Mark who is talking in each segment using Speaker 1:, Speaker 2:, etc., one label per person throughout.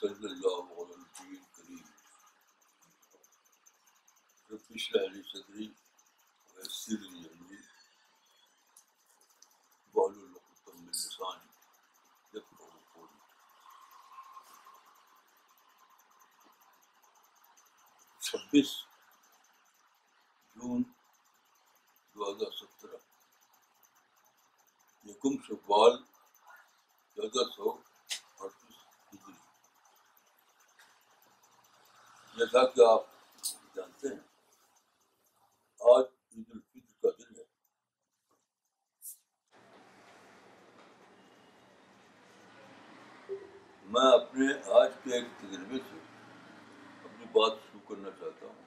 Speaker 1: صلی اللہ علیہ نبی کریم رب اشرح لی صدری ویسر لی امری واحلل عقدۃ من لسانی یفقہوا قولی. 26 جون 2017 یکم شوال 1438 ہجری. جیسا کہ آپ جانتے ہیں آج عید الفطر کا دن ہے. میں اپنے آج کے ایک تجربے سے اپنی بات شروع کرنا چاہتا ہوں.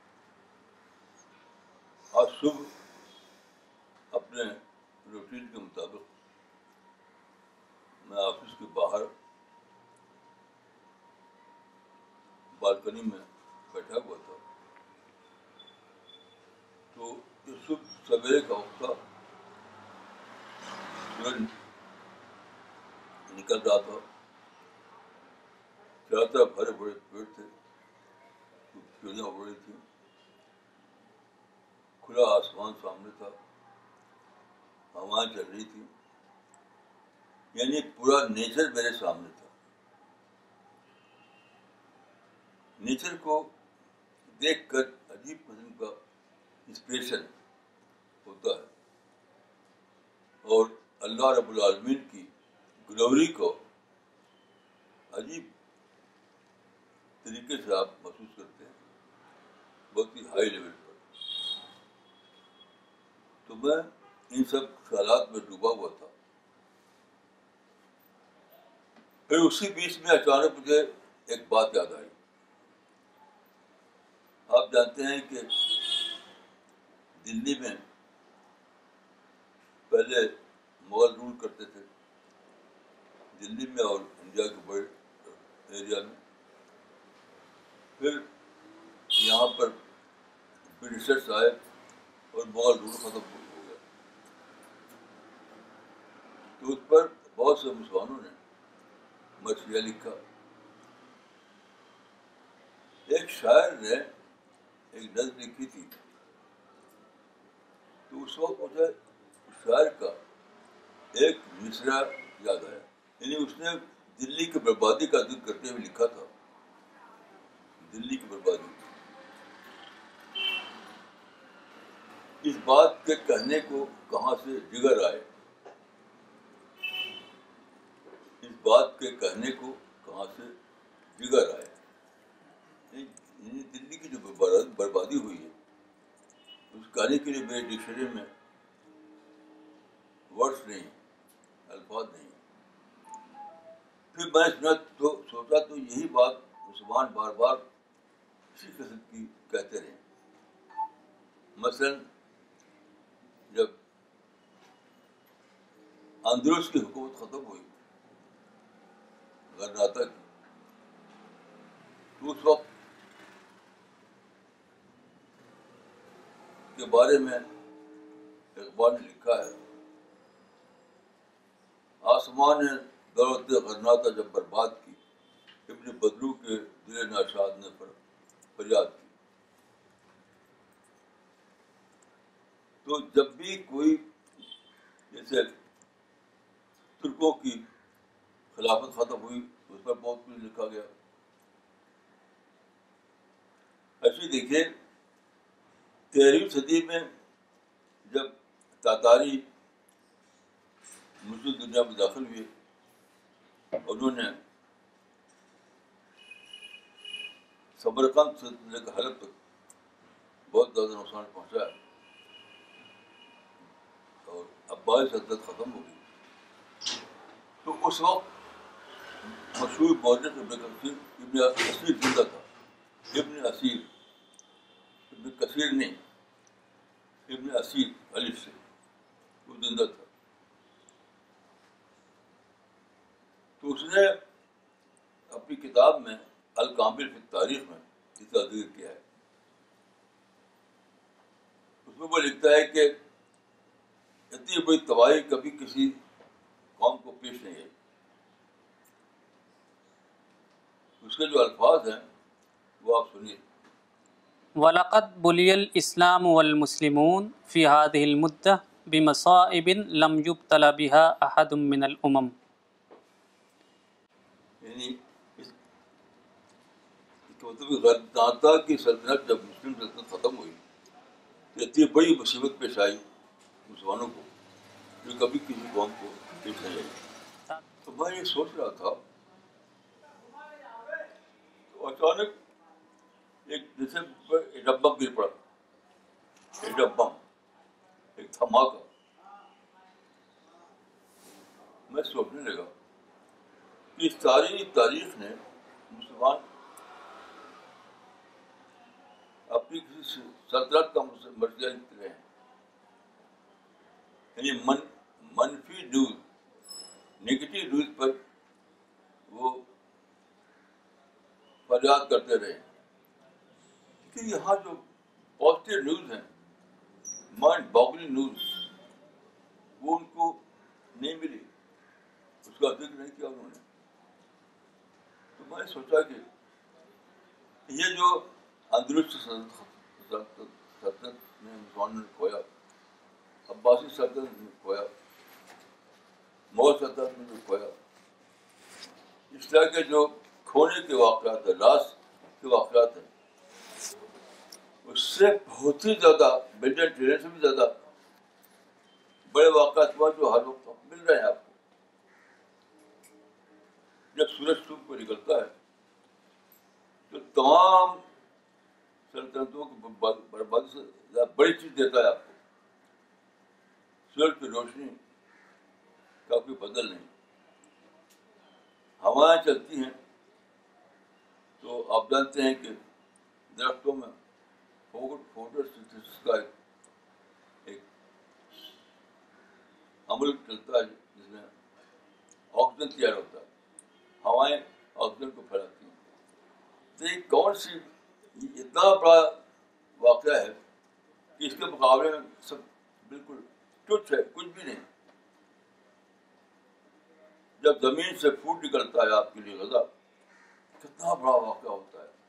Speaker 1: آج صبح اپنے روٹین کے مطابق میں آفس کے باہر بالکنی میں بیٹھا ہوا تھا تو یہ صبح سویرے کا وقت تھا. سورج نکل رہا تھا. چاروں طرف ہرے بڑے پیڑ تھے, چڑیاں اڑ رہی تھیں, کھلا آسمان سامنے تھا, ہوائیں چل رہی تھیں, یعنی پورا نیچر میرے سامنے تھا. نیچر کو دیکھ کر عجیب قسم کا انسپریشن ہوتا ہے اور اللہ رب العالمین کی گلوری کو عجیب طریقے سے آپ محسوس کرتے ہیں, بہت ہی ہائی لیول پر. تو میں ان سب خیالات میں ڈوبا ہوا تھا. پھر اسی بیچ میں اچانک مجھے ایک بات یاد آئی. آپ جانتے ہیں کہ دلی میں پہلے مغل رول کرتے تھے, دلی میں اور انڈیا کے بڑے ایریا میں. پھر یہاں پر برٹشرس آئے اور مغل رول ختم ہو گیا. تو اس پر بہت سے مسلمانوں نے مشورہ لکھا. ایک شاعر نے ایک نظم لکھی تھی, تو اس وقت مجھے اس شاعر کا ایک مصرع یاد آیا. یعنی اس نے دلی کی بربادی کا ذکر کرتے ہوئے لکھا تھا, دلی کی بربادی. اس بات کے کہنے کو کہاں سے جگر آئے, اس بات کے کہنے کو کہاں سے جگر آئے. یعنی دلی کی جو بربادی ہوئی ہے اس کہانی کے لیے میرے ڈکشنری میں ورڈس نہیں, الفاظ نہیں. پھر میں سنا تو سوچا تو یہی بات مسلمان بار بار اسی قسم کی کہتے رہے. مثلاً جب اندلس کی حکومت ختم ہوئی غرناطہ کی, تو اس وقت کے بارے میں اقبال نے لکھا ہے, آسمان نے دولت غرناطہ جب برباد کی, ابن بدلو کے دل ناشاد نے فریاد کی. تو جب بھی کوئی جیسے ترکوں کی خلافت ختم ہوئی اس پر بہت کچھ لکھا گیا. ایسے دیکھیے 13ویں صدی میں جب تاتاری مسلم دنیا میں داخل ہوئے, انہوں نے سمرقند سے لے کر حلب تک بہت زیادہ نقصان پہنچایا اور عباسی سلطنت ختم ہو گئی. تو اس وقت مشہور مورخ ابن اسیر زندہ تھا. ابن اسیر, ابن کثیر نہیں, ابن اسیر الف سے, وہ زندہ تھا. تو اس نے اپنی کتاب میں الکامل فی تاریخ میں اس کا ذکر کیا ہے. اس میں وہ لکھتا ہے کہ اتنی بڑی تباہی کبھی کسی قوم کو پیش نہیں آئی. اس کے جو الفاظ ہیں وہ آپ سنیے.
Speaker 2: وَلَقَدْ بُلِيَ الْإِسْلَامُ وَالْمُسْلِمُونَ فِي هَذِهِ الْمُدَّةِ بِمَصَائِبٍ لَمْ يُبْتَلَ بِهَا أَحَدٌ مِّنَ الْأُمَمِ.
Speaker 1: یعنی اس مطلب غرناطہ کی سلطنت جب مسلم سلطنت ختم ہوئی تو اتنی بڑی مصیبت پیش آئی مسلمانوں کو جو کبھی کسی قوم کو پیش نہیں آئی. تو میں یہ سوچ رہا تھا تو اچانک ایک جیسے ایک ڈبہ گر پڑا, ایک ڈبہ, ایک دھماکہ. میں سوچنے لگا کہ ساری تاریخ نے مسلمان اپنی کسی سلطنت کا مرثیہ لکھتے رہے ہیں. یعنی منفی نیوز, نگیٹو نیوز پر وہ فریاد کرتے رہے. لیکن یہاں جو پازیٹیو نیوز ہیں, مائنڈ باگلنگ نیوز, وہ ان کو نہیں ملی, اس کا ذکر نہیں کیا انہوں نے. تو میں نے سوچا کہ یہ جو اندرست سلطنت نے مسلمانوں نے کھویا, عباسی سلطنت نے کھویا, مغل سلطنت نے کھویا, اس طرح کے جو کھونے کے واقعات ہیں, لاس کے واقعات ہیں, اس سے بہت ہی زیادہ ملین ٹریلین سے بھی زیادہ بڑے واقعات ہوا جو ہر وقت مل رہے ہیں آپ کو. جب سورج صبح کو نکلتا ہے تو تمام سلطنتوں کی بربادی سے زیادہ بڑی چیز دیتا ہے آپ کو. سورج کی روشنی کا کوئی بدل نہیں. ہوائیں چلتی ہیں تو آپ جانتے ہیں کہ درختوں میں فوٹوسنتھیسس کا ایک عمل چلتا ہے جس میں آکسیجن تیار ہوتا ہے, ہوائیں آکسیجن کو پھیلاتی ہیں. تو یہ کون سی اتنا بڑا واقعہ ہے کہ اس کے مقابلے میں سب بالکل تچھ ہے, کچھ بھی نہیں. جب زمین سے فوڈ نکلتا ہے آپ کے لیے غذا, کتنا بڑا واقعہ ہوتا ہے.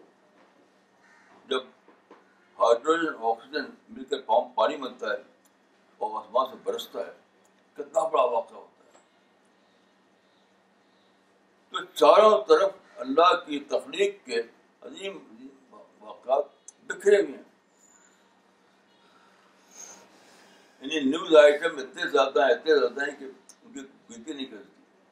Speaker 1: جب ہائیڈروجن آکسیجن مل کر پانی بنتا ہے اور آسمان سے برستا ہے, کتنا بڑا واقعہ ہوتا ہے. تو چاروں طرف اللہ کی تخلیق کے عظیم واقعات بکھرے ہوئے ہیں. یعنی نیوز آئٹم اتنے زیادہ ہیں کہ ان کی گنتی نہیں کرتی.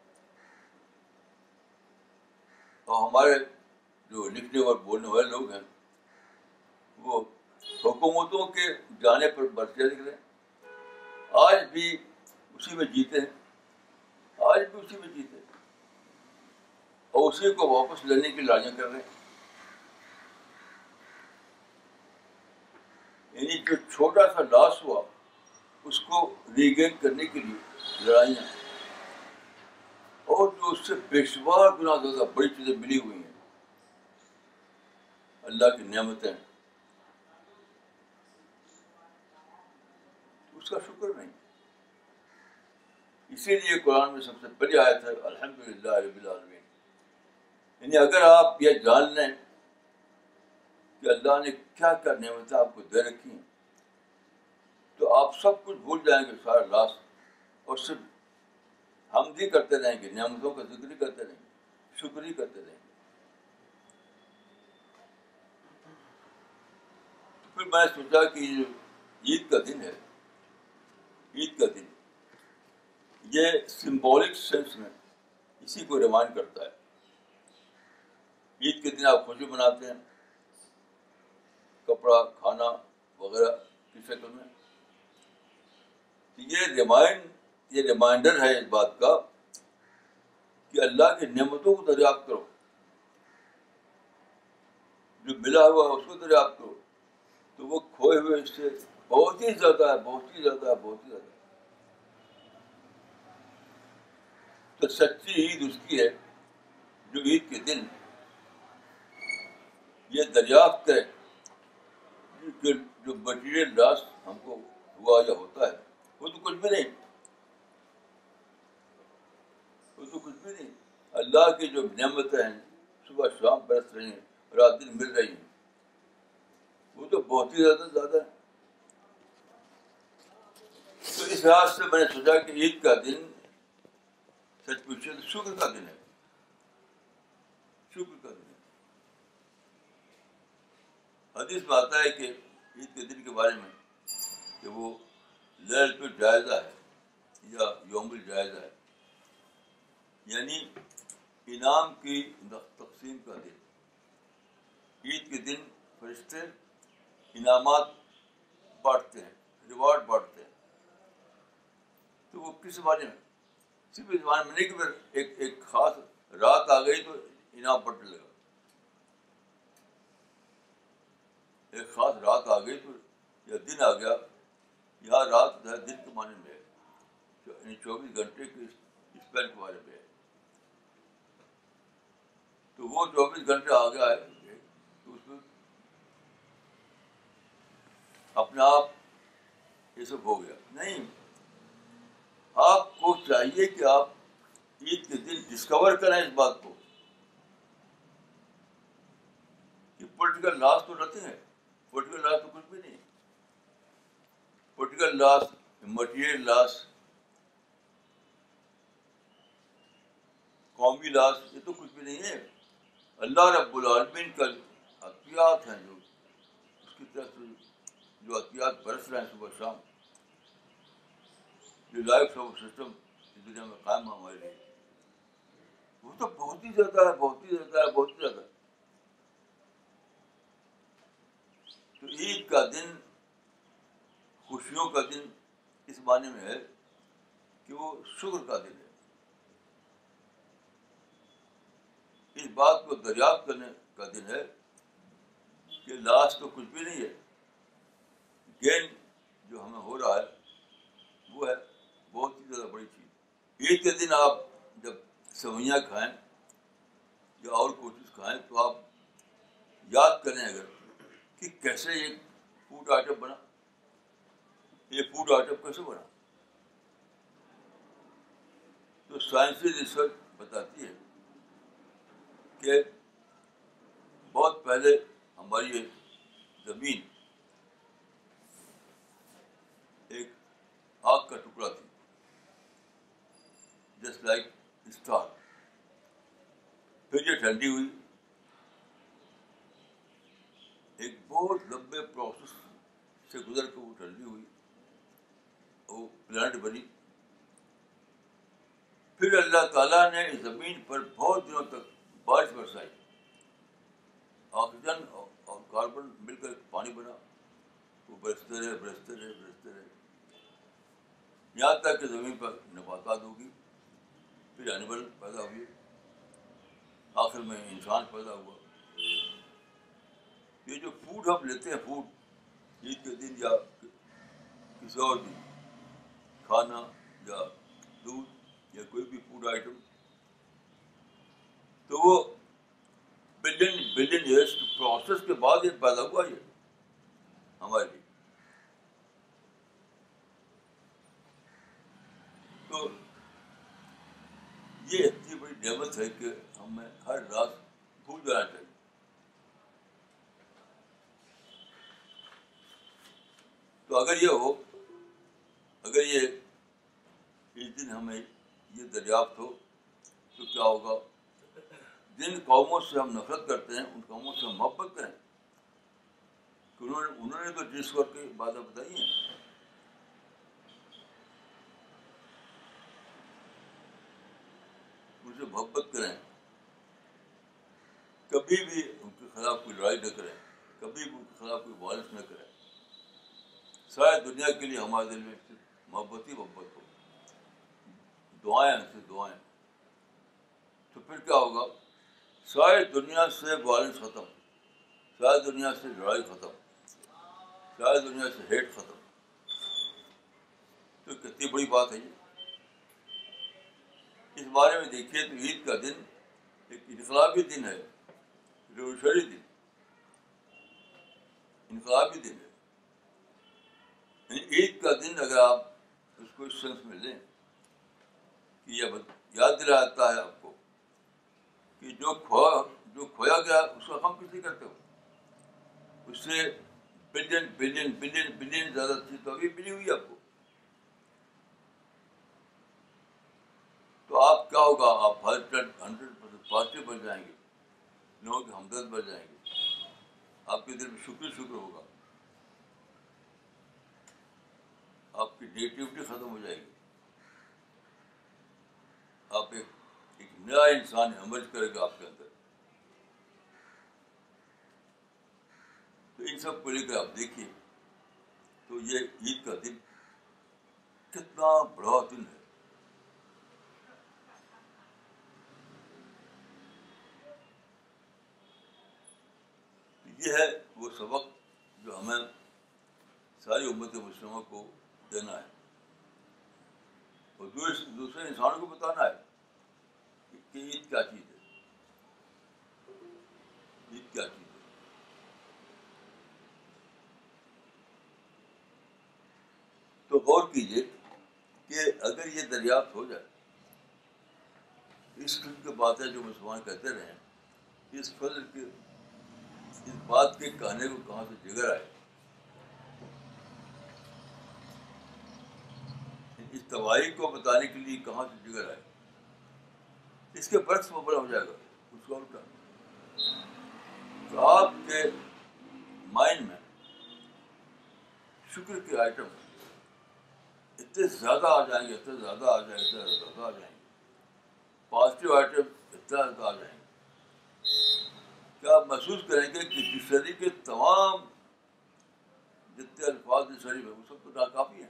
Speaker 1: اور ہمارے جو لکھنے اور بولنے والے لوگ ہیں وہ حکومتوں کے جانے پر برسے لکھ رہے ہیں. آج بھی اسی میں جیتے ہیں, آج بھی اسی میں جیتے ہیں, اور اسی کو واپس لینے کی لڑائیاں کر رہے ہیں. یعنی جو چھوٹا سا لاس ہوا اس کو ریگین کرنے کے لیے لڑائیاں, اور جو اس سے بے شمار گنا زیادہ بڑی چیزیں ملی ہوئی ہیں, اللہ کی نعمتیں, اس کا شکر نہیں. اسی لیے قرآن میں سب سے پہلی آیت ہے الحمدللہ رب العالمین. یعنی اگر آپ یہ جان لیں کہ اللہ نے کیا کیا نعمتیں آپ کو دے رکھی ہیں, تو آپ سب کچھ بھول جائیں گے, سارا لاس, اور صرف حمد ہی کرتے رہیں گے, نعمتوں کا ذکر ہی کرتے رہیں گے, شکر ہی کرتے رہیں گے. پھر میں نے سوچا کہ یہ عید کا دن ہے, عید کا دن یہ سمبولک سینس میں اسی کو ریمائنڈ کرتا ہے. عید کے دن آپ خوشی مناتے ہیں, کپڑا, کھانا وغیرہ کی شکل میں. یہ ریمائنڈر ہے اس بات کا کہ اللہ کی نعمتوں کو دریافت کرو, جو ملا ہوا ہے اس کو دریافت کرو, تو وہ کھوئے ہوئے اس سے بہت ہی زیادہ ہے, بہت ہی زیادہ ہے, بہت ہی زیادہ. تو سچی عید اس کی ہے جو عید کے دن یہ دریافت کرے کہ جو مٹیریل لاس ہم کو ہوا یا ہوتا ہے وہ تو کچھ بھی نہیں, وہ تو کچھ بھی نہیں. اللہ کی جو نعمتیں ہیں صبح شام برس رہی ہیں، رات دن مل رہی ہیں، وہ تو بہت ہی زیادہ ہے. تو اس لحاظ سے میں نے سوچا کہ عید کا دن سچ پوچھے تو شکر کا دن ہے، شکر کا دن ہے. حدیث میں آتا ہے کہ عید کے دن کے بارے میں کہ وہ لیلۃ الجائزہ ہے یا یوم الجائزہ ہے، یعنی انعام کی تقسیم کا دن. عید کے دن فرشتے انعامات بانٹتے ہیں، ریوارڈ بانٹتے ہیں. تو وہ کس زمانے میں؟ صرف اس زمانے میں نہیں کہ پھر ایک خاص رات آ گئی تو انعام بانٹنے لگا. ایک خاص رات آ گئی تو یا دن آ گیا. یہاں رات جو ہے دن کے معنی میں ہے، یعنی 24 گھنٹے کے اسپین کے بارے میں ہے. تو وہ 24 گھنٹے آ گیا ہے تو اس میں اپنے آپ یہ سب ہو گیا. نہیں، آپ کو چاہیے کہ آپ عید کے دن ڈسکور کریں اس بات کو کہ پولیٹیکل لاس تو نتھنگ ہے. پولیٹیکل لاس تو کچھ بھی نہیں. پولیٹیکل لاس، مٹیریل لاس، قومی لاس، یہ تو کچھ بھی نہیں ہے. اللہ رب العالمین کا عطیات ہیں جو اس کی طرف سے جو عطیات برس رہے ہیں صبح شام، جو لائف سپورٹ سسٹم اس دنیا میں قائم ہے ہمارے لیے، وہ تو بہت ہی زیادہ ہے، بہت ہی زیادہ ہے، بہت ہی زیادہ. تو عید کا دن خوشیوں کا دن اس معنی میں ہے کہ وہ شکر کا دن ہے. اس بات کو دریافت کرنے کا دن ہے کہ لاس تو کچھ بھی نہیں ہے. گین جو ہمیں ہو رہا ہے وہ ہے بہت ہی زیادہ بڑی چیز. عید کے دن آپ جب سوئیاں کھائیں یا اور کوئی چیز کھائیں تو آپ یاد کریں اگر کہ کیسے یہ فوڈ آئٹم بنا، یہ فوڈ آئٹم کیسے بنا. تو سائنسی ریسرچ بتاتی ہے کہ بہت پہلے ہماری یہ زمین ایک آگ کا ٹکڑا تھی، جسٹ لائک اسٹار. پھر یہ ٹھنڈی ہوئی، ایک بہت لمبے پروسیس سے گزر کے وہ ٹھنڈی ہوئی، وہ پلانٹ بنی. پھر اللہ تعالیٰ نے اس زمین پر بہت دنوں تک بارش برسائی، آکسیجن اور کاربن مل کر پانی بنا. وہ برستے رہے برستے رہے برستے رہے یہاں تک کہ زمین پر نباتات ہوگی، پھر اینیمل پیدا ہوئے، آخر میں انسان پیدا ہوا. یہ جو فوڈ ہم لیتے ہیں، فوڈ عید کے دن یا کسی اور دن، کھانا یا دودھ یا کوئی بھی فوڈ آئٹم، تو وہ بلین ایئرس کے پروسیس کے بعد یہ پیدا ہوا یہ ہمارے لیے. تو یہ اتنی بڑی نعمت ہے کہ ہمیں ہر رات بھول جانا چاہیے. تو اگر یہ ہو، اگر یہ اس دن ہمیں یہ دریافت ہو تو کیا ہوگا؟ جن قوموں سے ہم نفرت کرتے ہیں ان قوموں سے ہم محبت کریں کہ انہوں نے تو ڈسکور کی باتیں بتائی ہیں. ان سے محبت کریں، کبھی بھی ان کے خلاف کوئی لڑائی نہ کریں، کبھی بھی ان کے خلاف کوئی وائلنس نہ کریں. ساری دنیا کے لیے ہمارے دل میں صرف محبت ہی محبت ہو، دعائیں ان سے دعائیں. تو پھر کیا ہوگا؟ ساری دنیا سے وائلنس ختم، ساری دنیا سے لڑائی ختم، ساری دنیا سے ہیٹ ختم. تو کتنی بڑی بات ہے یہ. اس بارے میں دیکھیے تو عید کا دن ایک انقلابی دن ہے، ریولیوشنری دن، انقلابی دن ہے. یعنی عید کا دن اگر آپ اس کو اس سینس میں لیں کہ یہ یاد دلاتا ہے آپ کو کہ جو گیا اس کا غم کس لیے کرتے ہو؟ اس سے بلین بلین بلین بلین زیادہ تھی تو ابھی ملی ہوئی آپ کو. تو آپ کیا ہوگا؟ آپ 100% پازیٹیو بن جائیں گے، لوگوں کے ہمدرد بن جائیں گے، آپ کے دل میں شکر ہوگا، آپ کی نیگیٹیوٹی ختم ہو جائے گی، آپ ایک نیا انسان ایمرج کرے گا آپ کے اندر. تو ان سب کو لے کر آپ دیکھیے تو یہ عید کا دن کتنا بڑا دن ہے. یہ ہے وہ سبق جو ہمیں ساری امت مسلمہ کو دینا ہے اور دوسرے انسانوں کو بتانا ہے کہ عید کیا چیز ہے، عید کیا چیز ہے. تو غور کیجیے کہ اگر یہ دریافت ہو جائے، اس قسم کی باتیں جو مسلمان کہتے رہے ہیں، اس فضل کے، اس بات کے کہنے کو کہاں سے جگر آئے، اس تباہی کو بتانے کے لیے کہاں سے جگر آئے، اس کے برعکس مقابلہ ہو جائے گا اس کا الٹا. تو آپ کے مائنڈ میں شکر کے آئٹم اتنے زیادہ آ جائیں گے، اتنے زیادہ آ جائیں گے، اتنے زیادہ آ جائیں گے، پازیٹیو آئٹم اتنا زیادہ آ جائیں گے کہ آپ محسوس کریں گے کہ ڈکشنری کے تمام جتنے الفاظ ڈکشنری میں وہ سب تو ناکافی ہیں،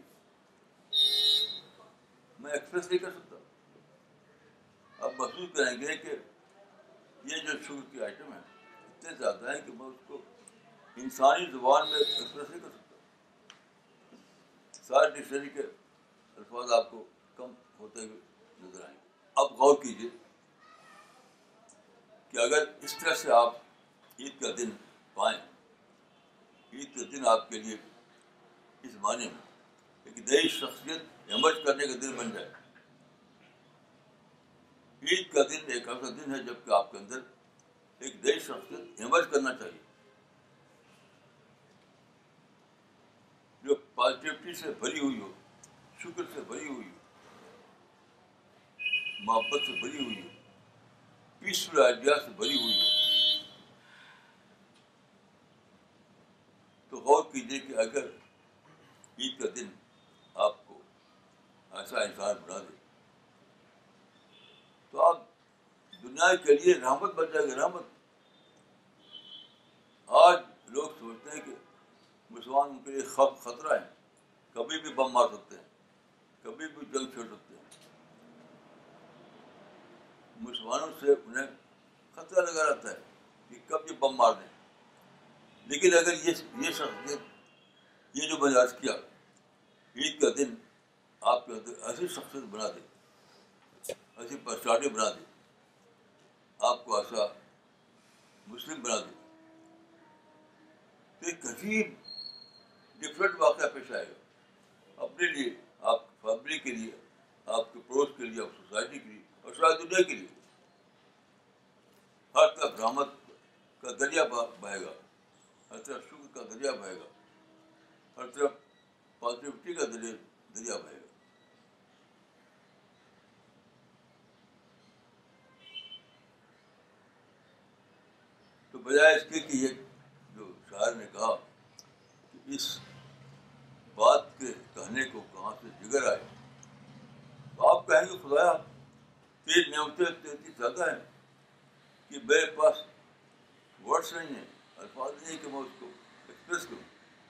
Speaker 1: میں ایکسپریس نہیں کر سکتا. آپ محسوس کریں گے کہ یہ جو شکر کے آئٹم ہیں اتنے زیادہ ہیں کہ میں اس کو انسانی زبان میں ایکسپریس نہیں کر سکتا. سارے ڈکشنری کے الفاظ آپ کو کم ہوتے ہوئے نظر آئیں گے. اب غور کیجیے کہ اگر اس طرح سے آپ عید کا دن پائیں، عید کا دن آپ کے لیے اس معنی میں ایک نئی شخصیت ایمرج کرنے کا دن بن جائے. عید کا دن ایک ایسا دن ہے جب کہ آپ کے اندر ایک نئی شخصیت ایمرج کرنا چاہیے جو پازیٹیوٹی سے بھری ہوئی ہو، شکر سے بھری ہوئی ہو، محبت سے بھری ہوئی ہو، پیسفل آئیڈیا سے بھری ہوئی ہو. تو غور کیجیے کہ اگر عید کا دن آپ کو ایسا انسان بنا دے تو آپ دنیا کے لیے رحمت بن جائے گا. رحمت. آج لوگ سمجھتے ہیں کہ مسلمان ان کے لیے خطرہ ہے، کبھی بھی بم مار سکتے ہیں، کبھی بھی جنگ چھیڑ سکتے ہیں. مسلمانوں سے انہیں خطرہ لگا رہتا ہے کہ کب یہ بم مار دیں. لیکن اگر یہ شخصیت، یہ جو میں نے عرض کیا، عید کا دن آپ کے اندر ایسی شخصیت بنا دے، ایسی پرسنالٹی بنا دے، آپ کو ایسا مسلم بنا دے، تو ایک عجیب ڈفرینٹ واقعہ پیش آئے گا اپنے لیے، آپ کی فیملی کے لیے، آپ کے پڑوس کے لیے، آپ سوسائٹی کے لیے اور ساری دنیا کے لیے. ہر طرف رحمت کا دریا بہے گا، ہر طرف شکر کا دریا بہے گا، ہر طرف پازیٹیوٹی کا دریا بہے گا. تو بجائے اس کے کہ یہ جو شاعر نے کہا کہ اس بات کے کہنے کو کہاں سے جگر آئے، تو آپ کہیں گے خدایا تیری نعمتیں اتنی زیادہ ہیں کہ میرے پاس ورڈس نہیں ہیں، الفاظ نہیں کہ میں اس کو ایکسپریس کروں.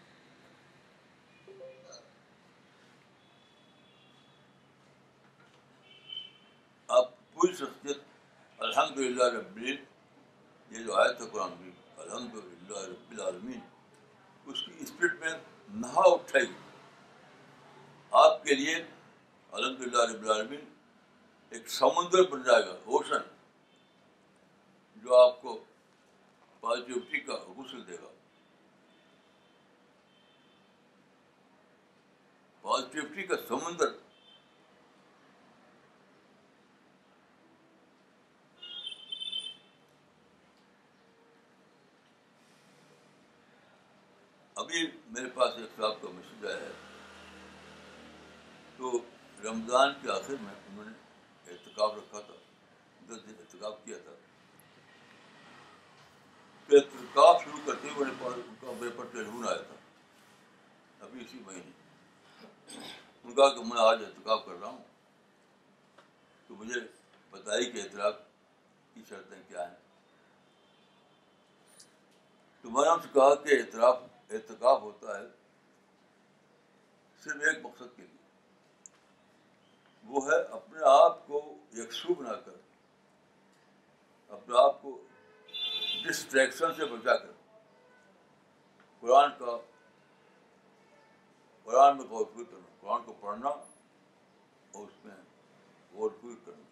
Speaker 1: آپ پوری شخصیت الحمدللہ رب العالمین، یہ جو آیت ہے قرآن کی، الحمدللہ رب العالمین، اس کی اسپرٹ میں نہا اٹھے گی. آپ کے لیے الحمدللہ رب العالمین ایک سمندر بن جائے گا، اوشن، جو آپ کو پازیٹیوٹی کا غسل دے گا، پازیٹیوٹی کا سمندر. ابھی میرے پاس ایک صاحب کا میسج آیا ہے، تو رمضان کے آخر میں انہوں نے اعتکاف رکھا تھا، 10 دن اعتکاف کیا تھا. تو اعتکاف شروع کرتے ہوئے ان کا میرے پر ٹیلیفون آیا تھا ابھی اسی مہینے. ان کا کہ میں آج اعتکاف کر رہا ہوں، تو مجھے بتائی کہ اعتکاف کی شرطیں کیا ہیں. تو میں نے ان سے کہا کہ اعتکاف ہوتا ہے صرف ایک مقصد کے لیے، وہ ہے اپنے آپ کو یکسو بنا کر، اپنے آپ کو ڈسٹریکشن سے بچا کر قرآن میں غور فکر کرنا، قرآن کو پڑھنا اور اس میں غور فکر کرنا،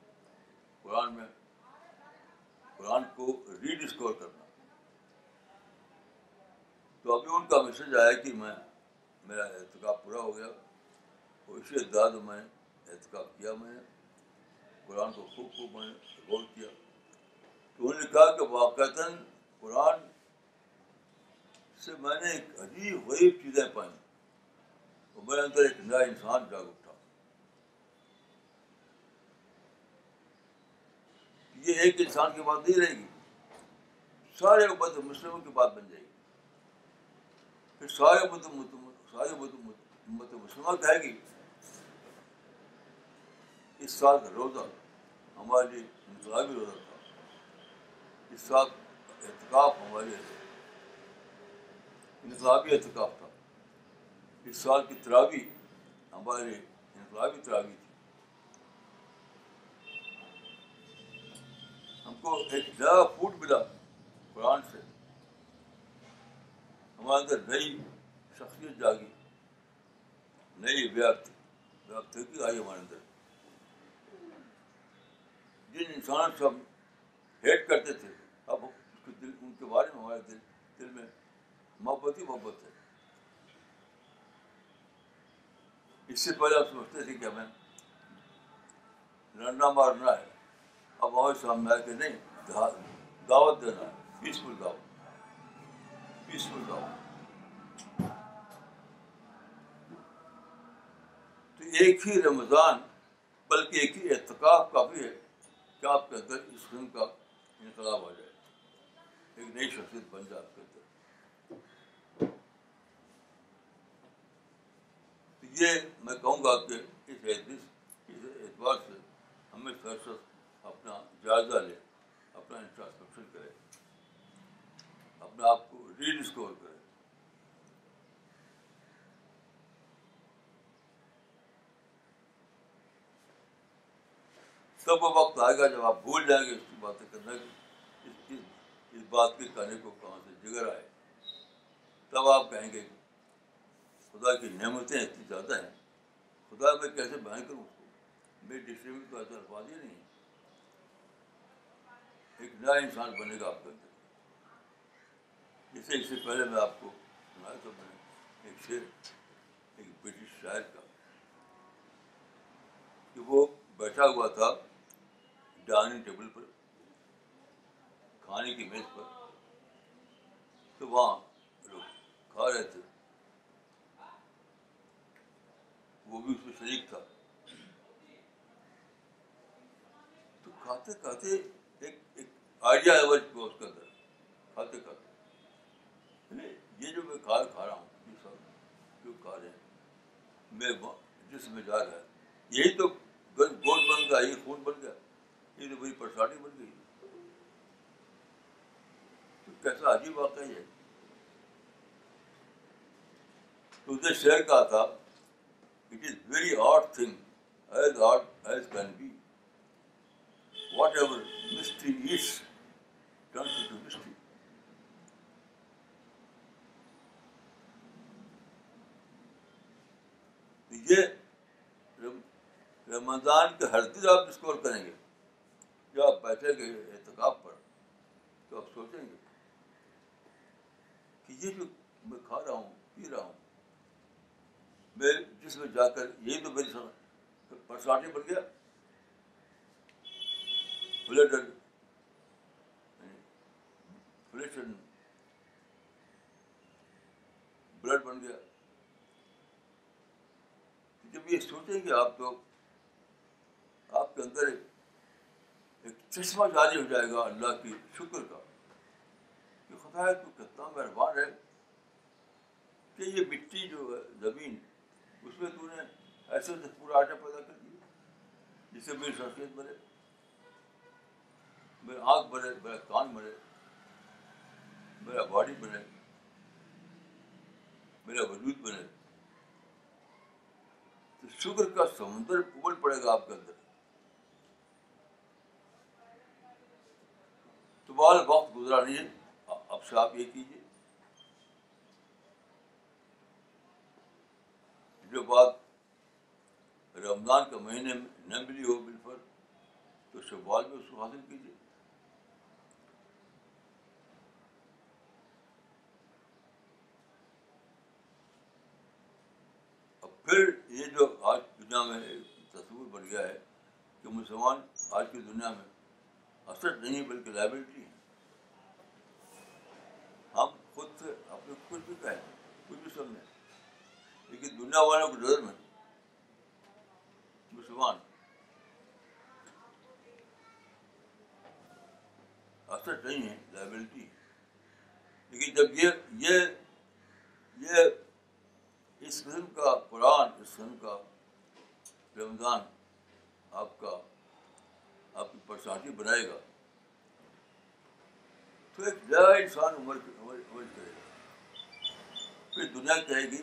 Speaker 1: قرآن کو ری ڈسکور کرنا. تو ابھی ان کا میسج آیا کہ میرا اعتکاف پورا ہو گیا، اور اسی انداز میں اعتکاف کیا. میں نے قرآن کو خوب میں نے غور کیا. تو انہوں نے کہا کہ واقعتاً قرآن سے میں نے ایک عجیب غریب چیزیں پائیں، اور میرے اندر ایک نیا انسان جاگ اٹھا. یہ ایک انسان کی بات نہیں رہے گی، سارے امت مسلموں کی بات بن جائے گی. پھر سارے امت مسلمہ کہے گی اس سال کا روزہ ہمارے لیے انقلابی روزہ تھا، اس سال اعتکاف ہمارے لیے انقلابی اعتکاف تھا، اس سال کی تراویح ہمارے لیے انقلابی تراویح تھی. ہم کو ایک نیا فوڈ ملا قرآن سے، ہمارے اندر نئی شخصیت جاگی، نئی ویابتگی آئی ہمارے اندر. جن انسان سے ہم ہیٹ کرتے تھے، اب ان کے بارے میں ہمارے دل میں محبت ہی محبت ہے. اس سے پہلے آپ سمجھتے تھے کہ ہمیں لڑنا مارنا ہے، اب ہمارے سامنے آئے کہ نہیں، دعوت دینا ہے، پیسفل دعوت. تو ایک ہی رمضان بلکہ ایک ہی اعتکاف کافی ہے کہ آپ کے اندر اس قسم کا انقلاب آ جائے، ایک نئی شخصیت بن جائے آپ کے اندر. تو یہ میں کہوں گا کہ اس اعتبار سے ہمیں اپنا جائزہ لے، اپنا انٹراسپیکشن کرے، اپنے آپ کو ری ڈسکور کرے. تب وہ وقت آئے گا جب آپ بھول جائیں گے اس کی باتیں کرنے کی، اس بات کے کہنے کو کہاں سے جگر آئے. تب آپ کہیں گے خدا کی نعمتیں اتنی زیادہ ہیں، خدا میں کیسے بیان کروں اس کو، میری ڈکشنری میں تو ایسا الفاظ ہی نہیں ہے. ایک نیا انسان بنے گا آپ کے اندر. اس سے پہلے میں آپ کو سنایا تھا میں نے ایک شعر ایک برٹش شاعر کا، کہ وہ بیٹھا ہوا تھا ڈائننگ ٹیبل پر، کھانے کی میز پر، تو وہاں لوگ کھا رہے تھے، وہ بھی اس میں شریک تھا. تو کھاتے کھاتے ایک آئیڈیا ہے وہ اس کے اندر، کھاتے یہ جو میں کھا رہا ہوں، یہ سب جو کھا رہے ہیں میرے جسم میں جا رہا ہے، یہی تو گوشت بن گیا، یہ خون بن گیا، یہ تو بڑی پریشانی بن گئی. تو کیسا عجیب واقعہ ہے. تو اس نے شعر کہا تھا، it is very odd thing as odd as can be, whatever mystery is turns into mystery. یہ رمضان کے ہر دن آپ ڈسکور کریں گے. جب آپ بیٹھیں گے اعتکاف پر تو آپ سوچیں گے کہ یہ جو میں کھا رہا ہوں، پی رہا ہوں، میرے جسم میں جا کر یہی تو میری پرسنالٹی بن گیا. فلیش اینڈ سوچتے ہیں کہ آپ کے اندر ایک چشمہ جاری ہو جائے گا اللہ کی شکر کا کہ خدا ہے تو کتنا مہربان ہے کہ یہ مٹی جو ہے زمین اس میں تو نے ایسے پورا آٹا پیدا کر دیا جس سے میری شخصیت بنے، میرا آنکھ بنے، میرا کان بنے، میرا باڈی بنے، میرا وجود بنے. تو شکر کا سمندر ابل پڑے گا آپ کے اندر. تو بہت وقت گزرا نہیں ہے، اب سے آپ یہ کیجیے. جو بات رمضان کے مہینے میں نہ ملی ہو بالفرض تو شوال میں اس کو حاصل کیجیے. اب پھر یہ جو آج دنیا میں تصور بن گیا ہے کہ مسلمان آج کی دنیا میں اثر نہیں بلکہ لائبلٹی ہے. ہم خود سے اپنے کچھ بھی کہیں، کچھ بھی سمجھیں، لیکن دنیا والوں کو نظر میں مسلمان اثر نہیں ہے، لائبلٹی ہے. لیکن جب یہ اس قسم کا قرآن، اس قسم کا رمضان آپ کی پرسنالٹی بنائے گا تو ایک نیا انسان عمل کرے گا. پھر دنیا کہے گی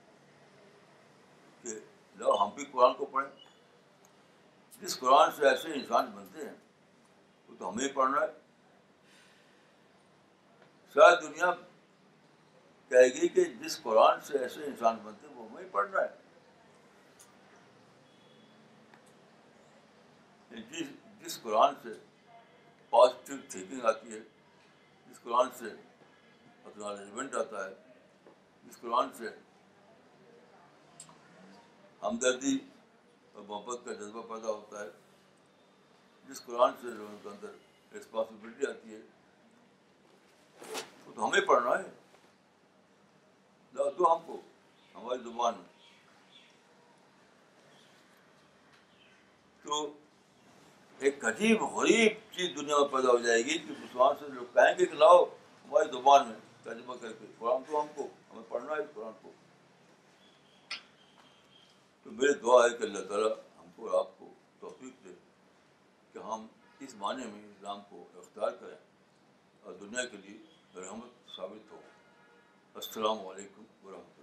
Speaker 1: کہ لو ہم بھی قرآن کو پڑھیں. جس قرآن سے ایسے انسان بنتے ہیں وہ تو ہمیں ہی پڑھنا ہے. شاید دنیا کہے گی کہ جس قرآن سے ایسے انسان بنتے ہیں وہ ہمیں ہی پڑھنا ہے. جس قرآن سے پازیٹیو تھنکنگ آتی ہے، جس قرآن سے اکنالجمنٹ آتا ہے، جس قرآن سے ہمدردی اور محبت کا جذبہ پیدا ہوتا ہے، جس قرآن سے لوگوں کے اندر رسپانسبلٹی آتی ہے، وہ تو ہمیں پڑھنا ہے. تو ہم کو ہماری زبان میں. تو ایک عجیب غریب چیز دنیا میں پیدا ہو جائے گی کہ مسلمان سے لوگ کہیں گے کہ لاؤ ہماری زبان میں ترجمہ کر کے قرآن تو ہمیں پڑھنا ہے اس قرآن کو. تو میری دعا ہے کہ اللہ تعالیٰ ہم کو اور آپ کو توفیق دے کہ ہم اس معنی میں اسلام کو اختیار کریں اور دنیا کے لیے رحمت ثابت ہو. السلام علیکم ورحمۃ اللہ.